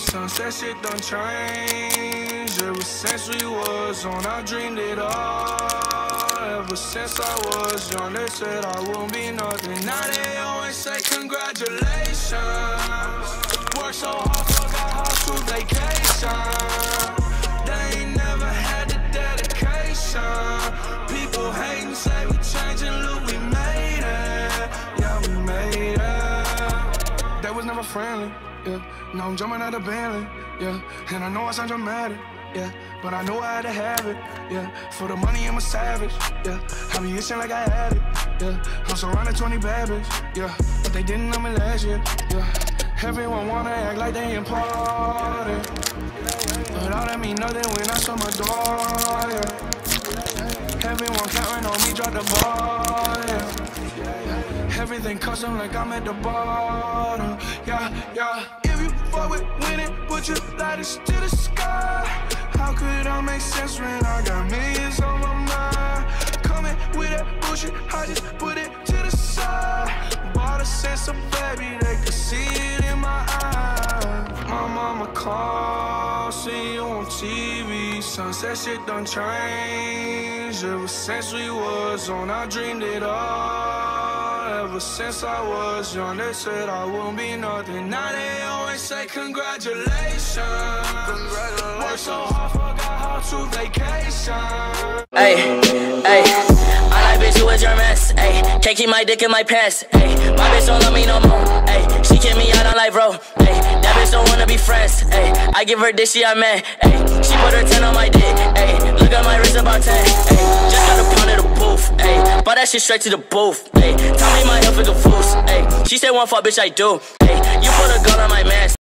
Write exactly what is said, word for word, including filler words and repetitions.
Sunset shit done changed. Ever since we was on, I dreamed it all. Ever since I was young, they said I won't be nothing. Now they always say congratulations. Worked so hard, forgot how to vacation. They ain't never had the dedication. People hating, say we changing, look, we made it. Yeah, we made it. They was never friendly, yeah. Now I'm jumping out of Bentley, yeah. And I know I sound dramatic, yeah. But I know I had to have it, yeah. For the money, I'm a savage, yeah. I be itching like I had it, yeah. I'm surrounded twenty bad bitches, yeah. But they didn't know me last year, yeah. Everyone wanna act like they important, but all that mean nothing when I show my door, yeah. Everyone counting on me, drop the ball, yeah. Everything custom like I'm at the bottom, yeah, yeah. If you fuck with winning, put your lighters to the sky. How could I make sense when I got millions on my mind? Coming with that bullshit, I just put it to the side. Bought a sense of baby, they could see it in my eyes. My mama called, see you on T V. Sunset shit done changed. Ever since we was on, I dreamed it all. Ever since I was young, they said I won't be nothing. Now they always say congratulations. Congratulations. Worked so hard, forgot how to vacation. Hey, hey, I like bitch, you was your mess. Hey, can't keep my dick in my pants. Hey, my bitch don't love me no more. Hey, she kick me out on life, bro. Hey, that bitch don't wanna be friends. Hey, I give her dick, she a man. Hey, she put her ten on my dick. Hey, look at my wrist about ten. Hey, just got a pound of the booth. Hey, bought that shit straight to the booth. Hey, tell me my health is a fool. Hey, she said one fuck, bitch, I do. Hey, you put a gun on my man.